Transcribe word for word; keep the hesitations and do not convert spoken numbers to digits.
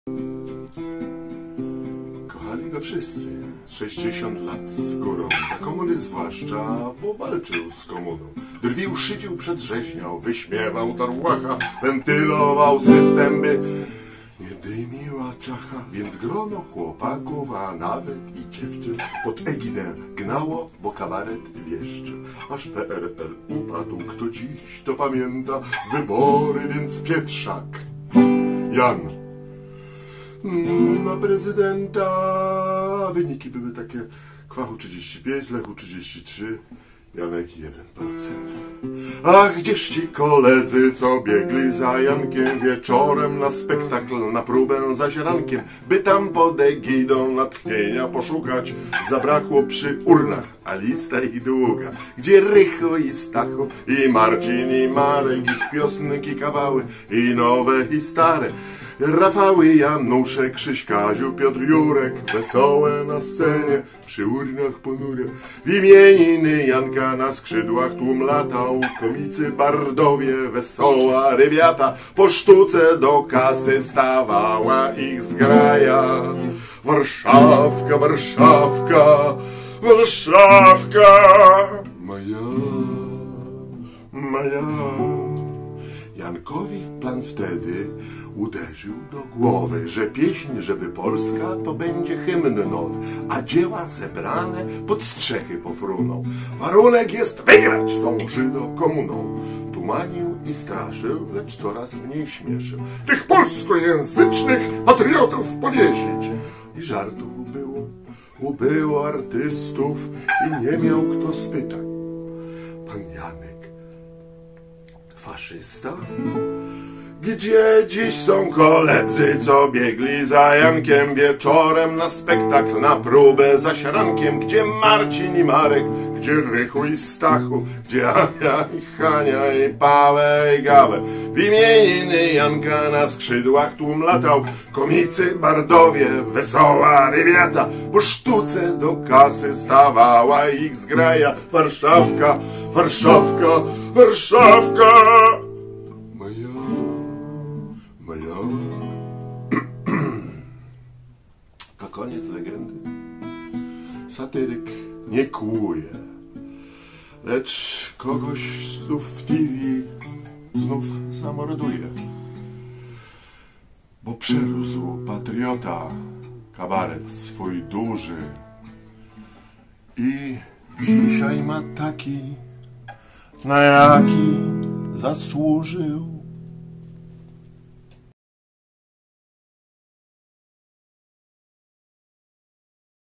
Kochali go wszyscy, sześćdziesiąt lat z górą, za komuny zwłaszcza, bo walczył z komuną. Drwił, szydził, przedrzeźniał, wyśmiewał tarłacha, wentylował system, by nie dymiła czacha. Więc grono chłopaków, a nawet i dziewczyn pod egidę gnało, bo kabaret wieszczył. Aż P R L upadł, kto dziś to pamięta, wybory, więc Pietrzak, Jan na prezydenta. Wyniki były takie: Kwachu trzydzieści pięć, Lechu trzydzieści trzy, Janek jeden procent. Ach, gdzież ci koledzy, co biegli za Jankiem wieczorem na spektakl, na próbę za ziarankiem, by tam pod egidą natchnienia poszukać. Zabrakło przy urnach, a lista ich długa, gdzie Rycho i Stacho, i Marcin, i Marek, ich piosenki, kawały, i nowe, i stare. Rafały, Januszek, Krzyś, Kaziu, Piotr, Jurek, wesołe na scenie, przy urnach ponure. W imieniny Janka na skrzydłach tłum latał, komicy bardowie, wesoła rywiata. Po sztuce do kasy stawała ich zgraja. Warszawka, Warszawka, Warszawka, moja, moja. Jankowi w plan wtedy uderzył do głowy, że pieśń, żeby Polska, to będzie hymn nowy, a dzieła zebrane pod strzechy pofruną. Warunek jest wygrać z tą Żydo-komuną. Tumanił i straszył, lecz coraz mniej śmieszył. Tych polskojęzycznych patriotów powiesić. I żartów ubyło, ubyło artystów i nie miał kto spytać. Pan Janek, faszysta? Gdzie dziś są koledzy, co biegli za Jankiem wieczorem na spektakl, na próbę za siarankiem? Gdzie Marcin i Marek, gdzie Rychu i Stachu, gdzie Ania i Hania i Paweł i Gawę? W imieniny Janka na skrzydłach tłum latał, komicy bardowie, wesoła rywiata. Po sztuce do kasy stawała ich zgraja. Warszawka, Warszawka, Warszawka, moja, moja. To koniec legendy. Satyryk nie kłuje, lecz kogoś znów w T V znów zamorduje. Bo przerósł patriota kabaret swój duży i dzisiaj ma taki, na jaki zasłużył.